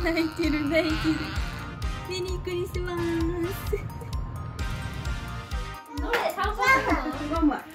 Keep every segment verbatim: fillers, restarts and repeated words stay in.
泣いてる泣いてる。メリークリスマス。 どれ？三個。 ママ。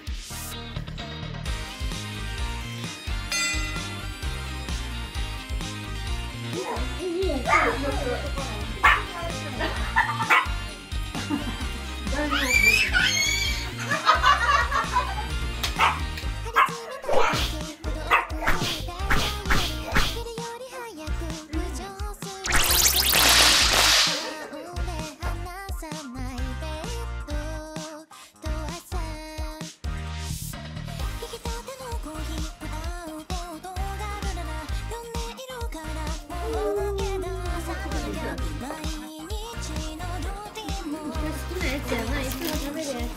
じゃない、いつも食べるやつ。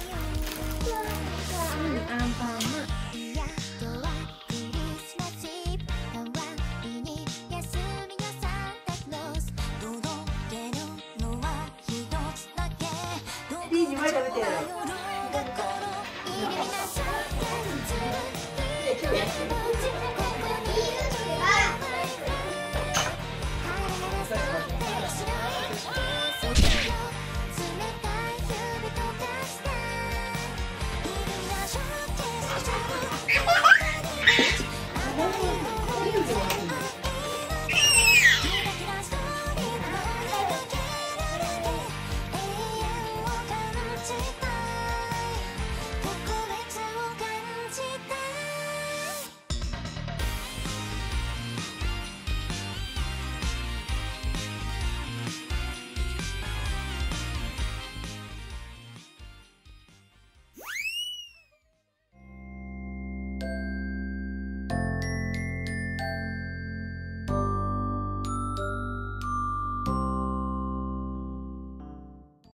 うん、アンパンマン。リーにまで食べてる。